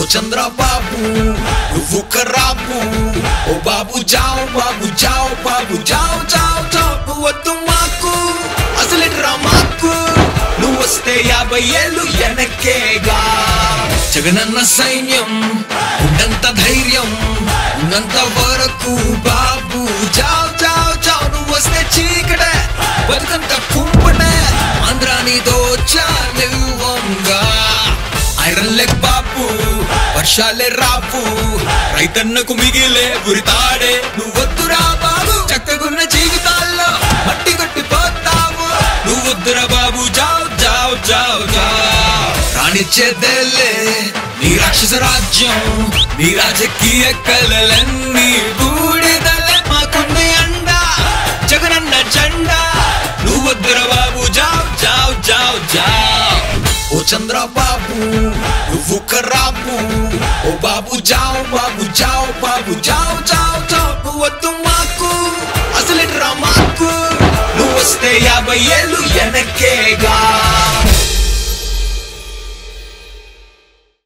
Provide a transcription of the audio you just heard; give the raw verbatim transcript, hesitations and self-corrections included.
చంద్రబాబు నువ్వు కరాబు ఓ బాబు జావ్ బాబు జావ్ బాబు జావ్ జావ్ జావ్ నువ్వు వద్దు మాకు అసలు డ్రామాకు నువ్వు వస్తే యాభై ఏళ్ళు వెనకేగా జగనన్న సైన్యం ఉన్నంత ధైర్యం ఉన్నంత వరకు బాబు జావ్ జావ్ జావ్ నువ్వు వస్తే చీకటే బతుకంత కుంపనే ఆంధ్రాని దోచాలివ్వంగా ఐరన్ లెగ్ బాబు వర్షాలే రాపు రైతన్నకు మిగిలే గురితాడే నువ్వొద్దురా బాబు చక్కగున్న జీవితాల్లో మట్టి కొట్టిపోతావు నువ్వొద్దురా బాబు జావ్ జావ్ జావ్ జావ్ రాణిచ్చేదేలే నీ రాక్షస రాజ్యం నీ రాజకీయ కలలన్నీ బూడిదలే మాకుంది అండ జగనన్న జెండా నువ్వొద్దురా బాబు జావ్ జావ్ జావ్ జావ్ ఓ చంద్రబాబు నువ్వు కరాబు ఓ బాబు జావ్ బాబు జావ్ బాబు జావ్ జావ్ జావ్ నువ్వు వద్దు మాకు అసలు డ్రామాకు నువ్వు వస్తే యాభై ఏళ్ళు వెనకేగా